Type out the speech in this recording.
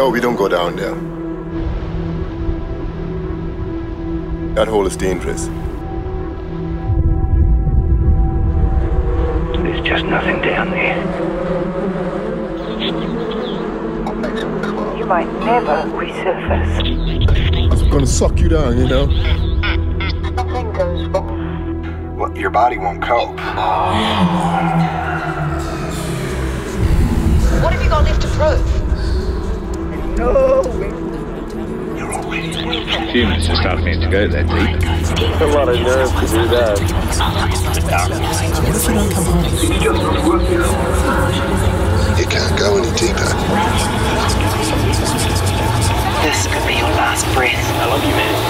No, we don't go down there. That hole is dangerous. There's just nothing down there. You might never resurface. I'm gonna suck you down, you know? Nothing goes wrong. Well, your body won't cope. What have you got left to prove? No. Humans just don't meant to go that deep. A lot of nerve to do that. What if we don't come home? You can't go any deeper. This could be your last breath. I love you, man.